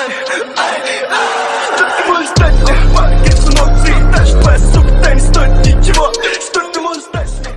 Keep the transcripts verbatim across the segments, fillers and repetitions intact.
Что ты можешь дать мне? Пакет с эмоций, дашь твоя сука, не стоит ничего. Что ты можешь дать мне?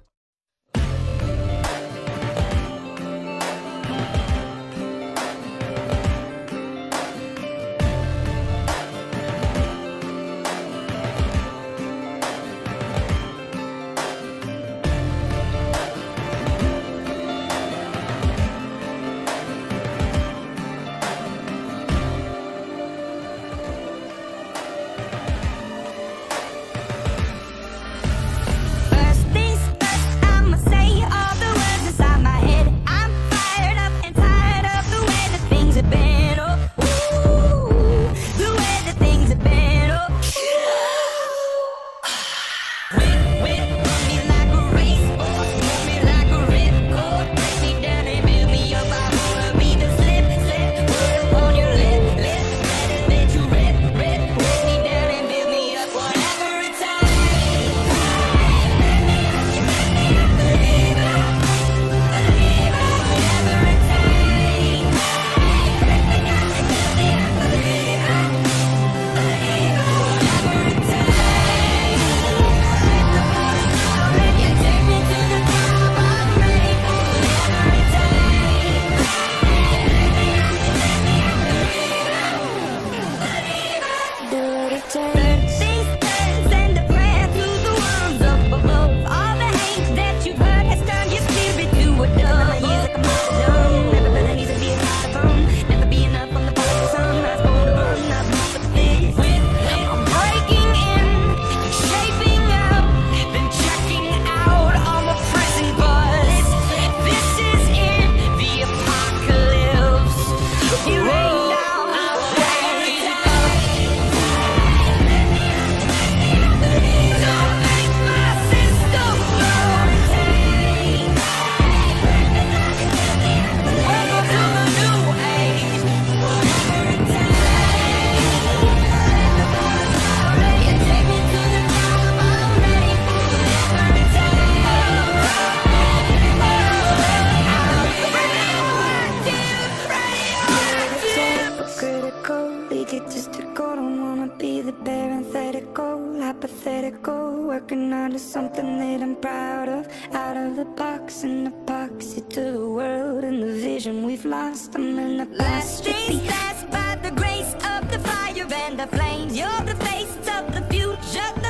Working on something that I'm proud of. Out of the box, an epoxy to the world and the vision we've lost. I'm in the last days last by the grace of the fire and the flames. You're the face of the future.